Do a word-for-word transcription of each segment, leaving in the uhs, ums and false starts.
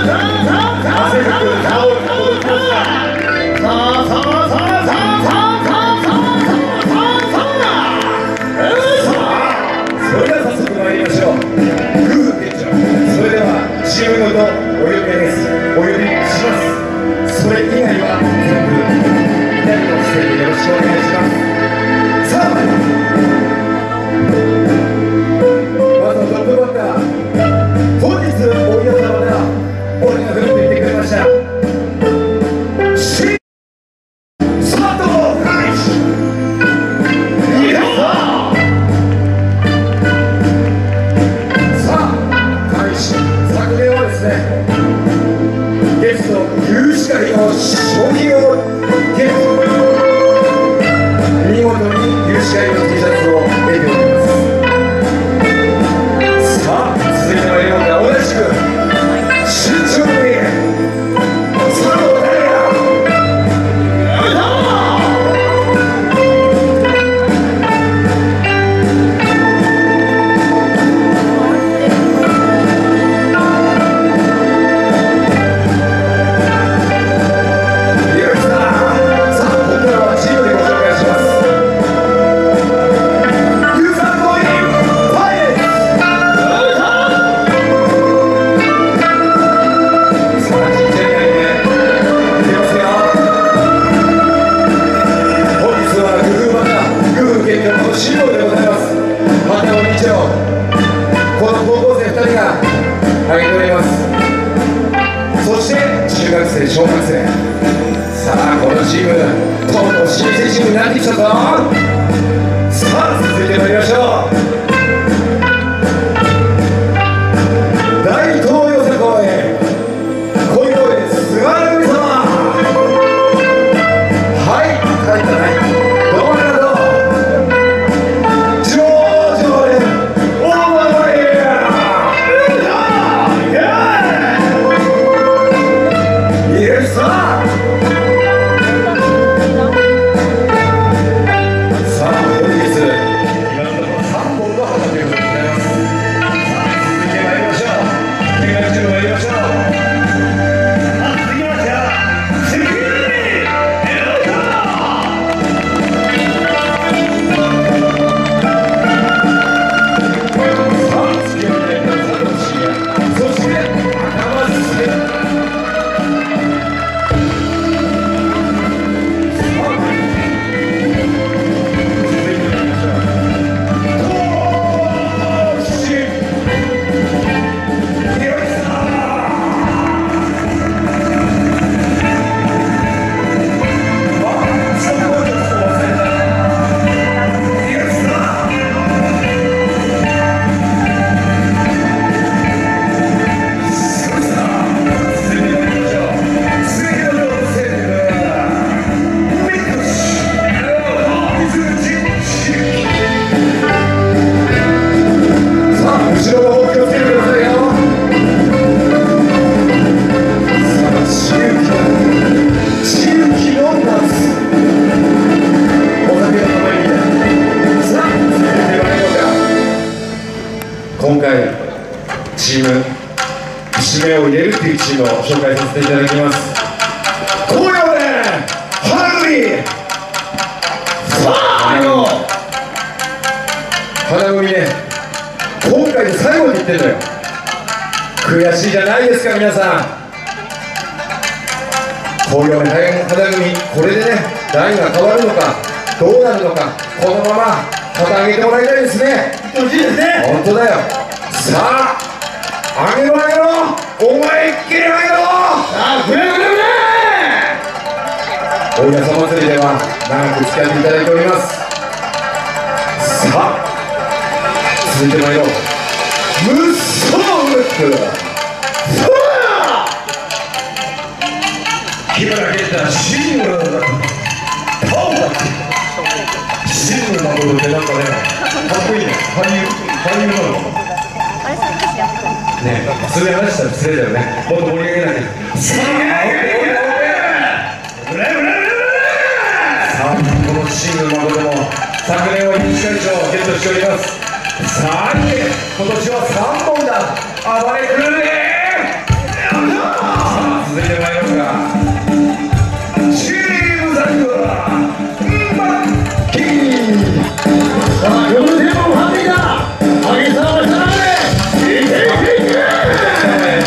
小学生、さあこのチームとうとう新生チームになってきたぞ。さあ続いてまいりましょう。大東寄せ公園恋公園菅原組様、はい帰ったね、どうもありがとう。上々連大守りよしさあ、さあ本日今のところさんぼんの旗ということでございます。さあ続いてまいりましょう。手が来てまいりましょう。さあ次はじゃあ次にさあ次はね、佐藤慎也、そして赤松助。今回チーム節目を入れるっていうチームを紹介させていただきます。紅葉で花組、さあよ花組ね、今回で最後に言ってんのよ。悔しいじゃないですか皆さん。紅葉で花組、これでねラインが変わるのかどうなるのか、このまま旗上げてもらいたいですね。欲しいですね。本当だよ。さあ上げろ上げろ、お前っきり上げろ。さあぐれぐれぐれ。大谷さん祭りでは長く付き合っていただいております。さあ続いてまいろう。ムッソームック、さあ木村健太シングルだパオだってシングルなことってなんかねかっこいいね。俳優俳優なのねえ、それ話したら失礼だよね。もっと盛り上げなきゃ。さあこのシングル誠も昨年は有識会長をゲットしております。さあ今年はさんぼんだ。暴れくるね。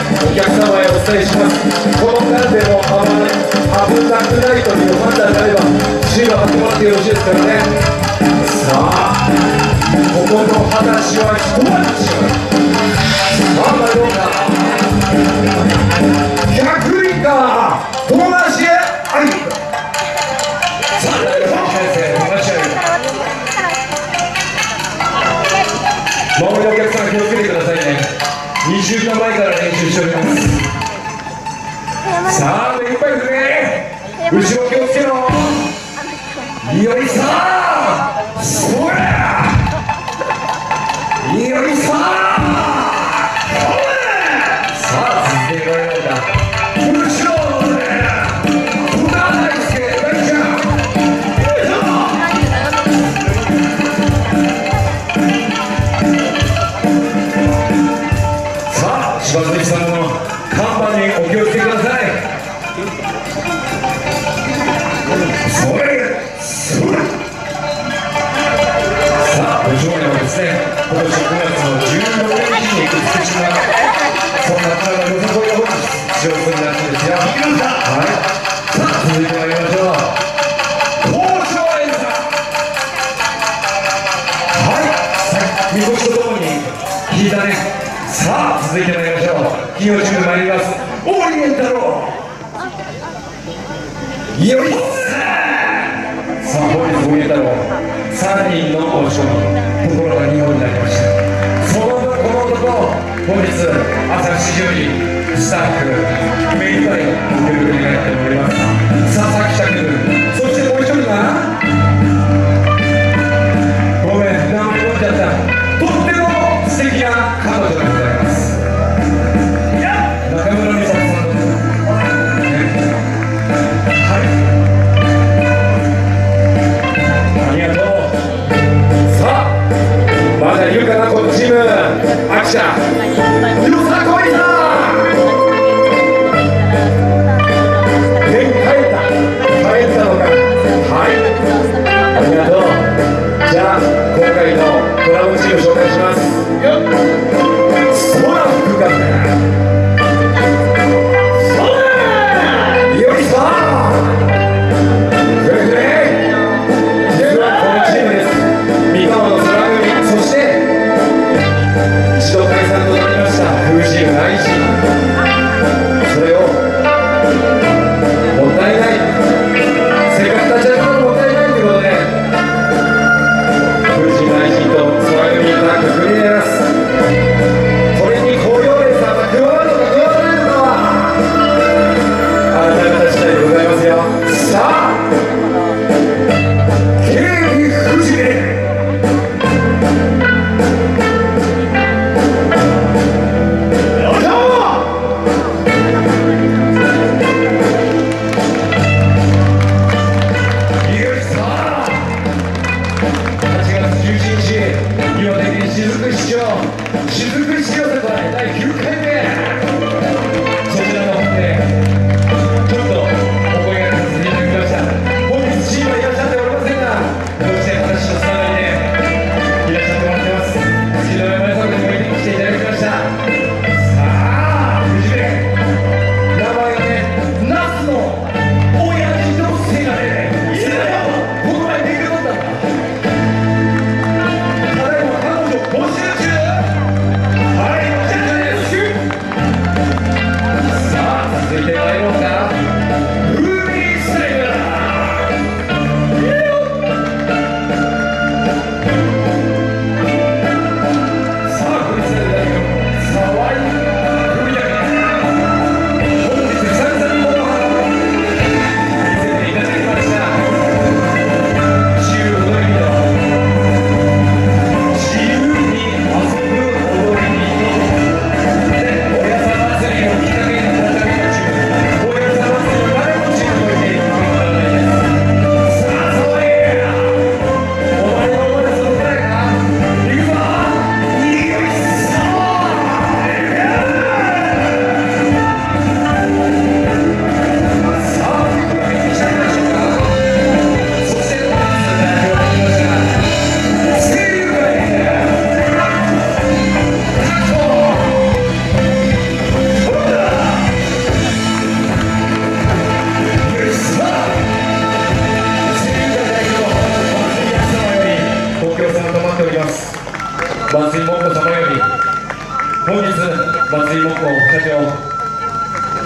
お客様へお伝えします。この間でも危なくないという判断であればシールを貼ってもらってよろしいですからね。さあここの話は一晩違う。さあ参ろうか。ひゃくにんか友達へあり。さあ先生友達へ周りのお客さん気をつけてくださいね。にしゅうかんまえから練習しております。さあ目いっぱいですね。後ろ気をつけろ。よいさあそりゃよいさあさあ続けられないんだ。後ろのね戸田大輔大ちゃんさあ柴崎さんの看板にお気をつけください。それそれさあご常連はですね今年くがつのじゅうろくにちに行くスケチがそんな体のよさこいを使用するらしいですよ。はいさあ続いてまいりましょう。東証園さんはいみこしとともに引いたね。さあ続いてまいりましょう。金曜チーム参ります。オーリエンタローよいさあ本日オーリエンタローさんにんのお仕事ところがにほんになりました。その分この男本日朝しちじよりスタッフ目いっぱいご協力になっております。佐々木拓君そしてもう一人がごめん名前読んじゃった。とっても素敵な彼女でございます。中村美咲さんの、ね、はいありがとう。さあまだいるかなこのチーム。アクションよさこいだ変えた変えたの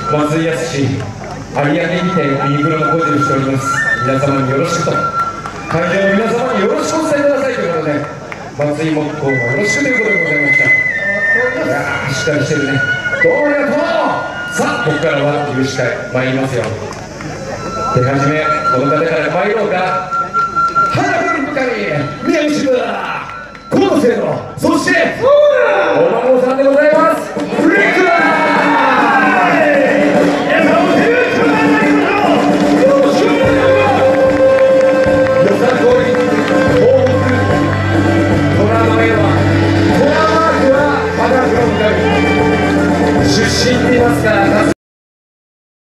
松井康有明にてユニクロの工事をしております。皆様によろしくと、会場の皆様によろしくお伝えくださいということで、松井木工もよろしくということでございました。いやー、しっかりしてるね。どうもありがとう。さあ、ここからは有志会参りますよ。手始め、この方から参ろうか。花火部会宮内部河野生の、そしてお孫さんでございます。フレック出身って言いますから。